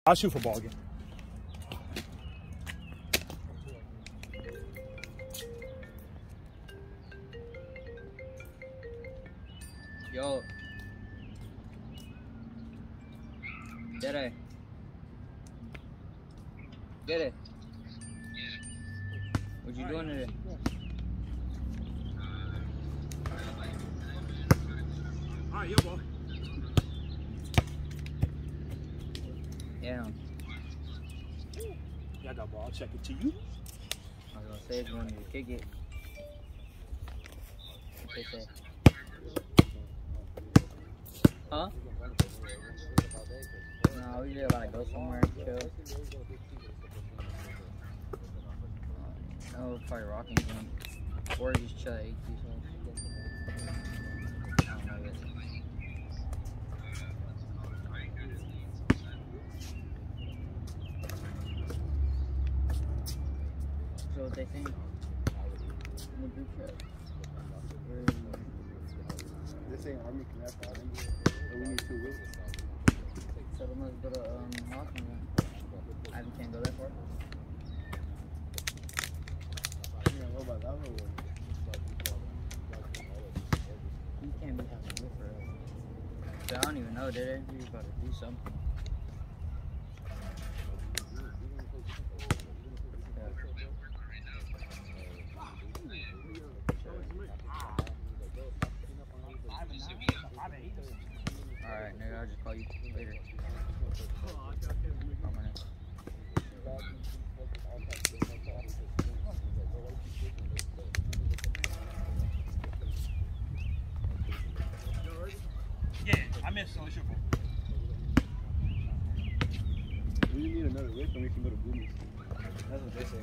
I'll shoot for ball again. Yo. Get it. Get it. What you doing today? Alright, yo, boy. Yeah. Yeah, I got ball. I'll check it to you. I was gonna say if you wanted to kick it. What they say? Huh? No, we just gotta go somewhere and chill. No, probably rocking jump. Or just chill at HG. I don't know yet. So what they think? In the group chat. This ain't Army Connect, but we need 2 weeks. So they must go to Hawthorne then. I can't go that far. Yeah, what about that one? You can't be having to look for it. So I don't even know, did it? We about to do something. Alright, nigga, I'll just call you later. Yeah, I missed on the shoot. We need another lift and we can go to Boomies. That's what they say.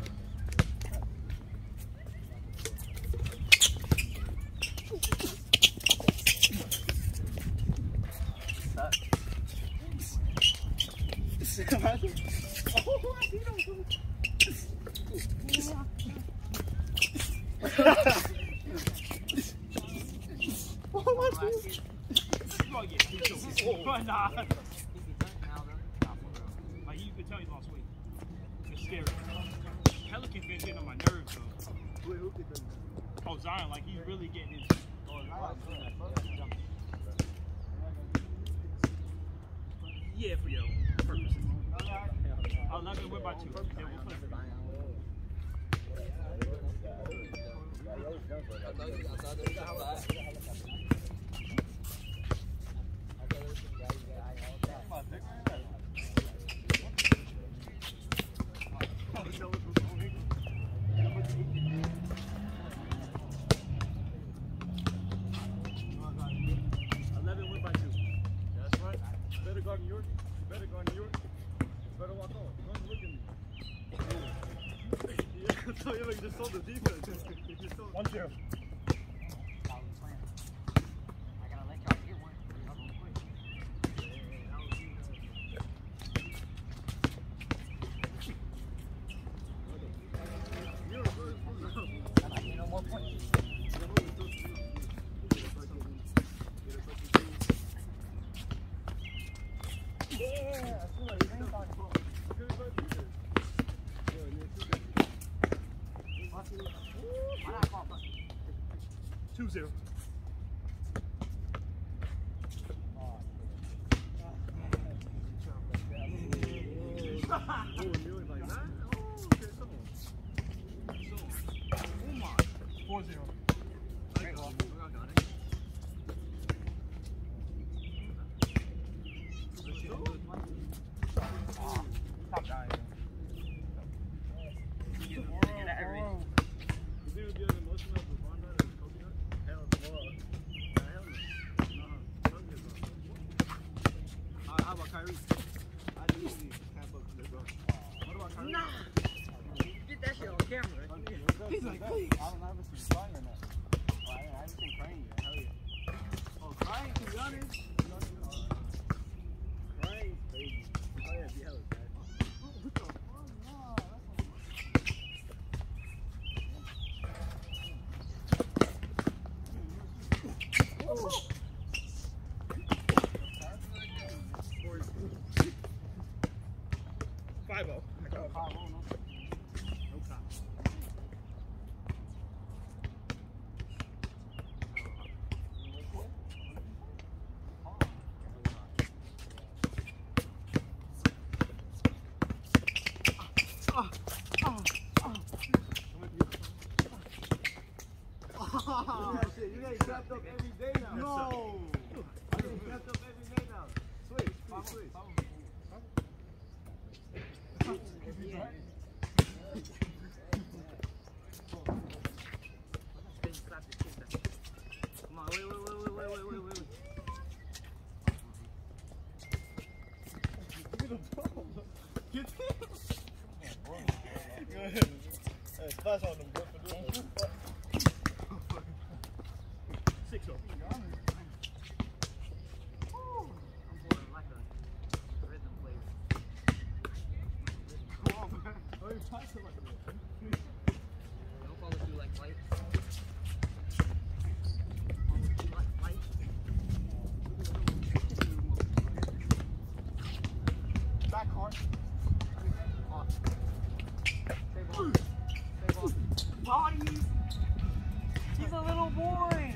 Nah. Like, you can tell he lost weight. It's scary. Pelican been getting on my nerves though. Oh, Zion, like he's really getting his. Yeah, for your purposes. 11 went by 2. Yeah, we'll play for you just sold the defense. 1-0. Two-zero. How about Kyrie? I do need half up to the bro. What about Kyrie? Nah! Get that shit on camera. He's like, please. I don't know if it's flying or not. 5-0. No time. You get trapped up every day now. No. You get trapped up every day now. Switch. Switch. Come on, wait. Go ahead. Hey, splash on them, bro. 6-0. Don't follow through like light. Back hard. Body. He's a little boy.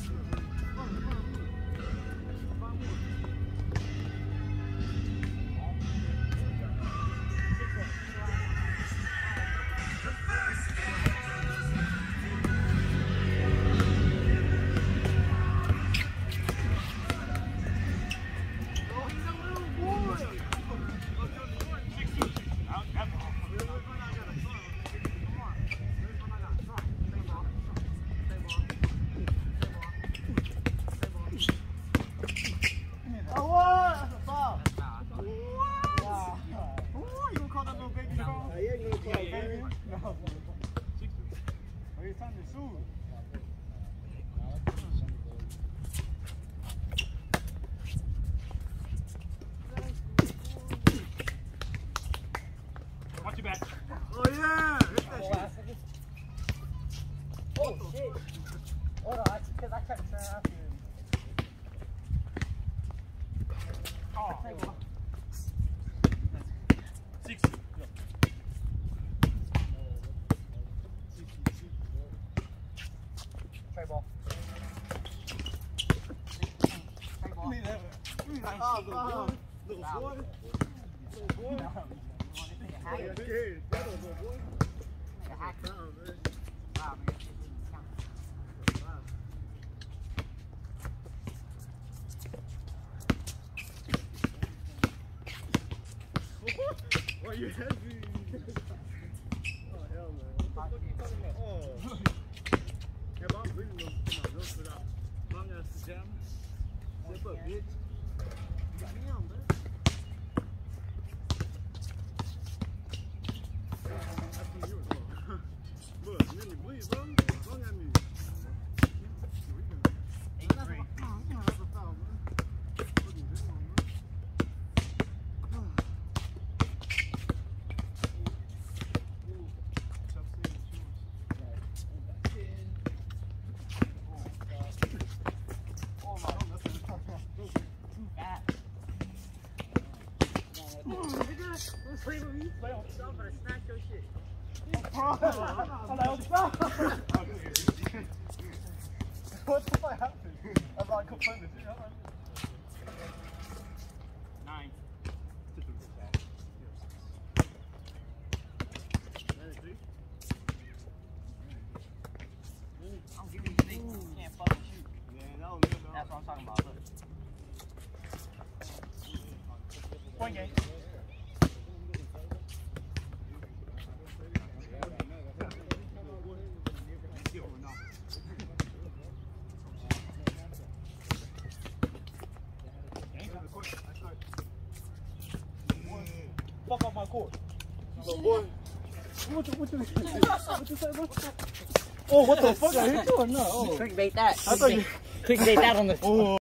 Watch your back. Oh yeah! Oh shit! Hold on, because I tried to turn after him. Oh. 6. Tray ball. Little boy. Why you heavy? Oh hell no. What the fuck you talking about? Oh. Yeah, but I'm breathing those for my nose for that. Long ass jam. Zip up, bitch. Damn, man. That's what you were doing. Look, you made me bleed, bro. Long at me. That's a foul, man. Fucking big one, man. Play with me. Play on stuff, but I smack your shit. What the fuck happened? I'm not complaining. 9. I'm giving you things you can't fucking shoot. That's what I'm talking about. Look. Point game. Fuck off my court. So boy, what you say, bro? Oh, what the fuck? I hit you or not? Oh. Clickbait that. I thought you. Clickbait that on the. Oh.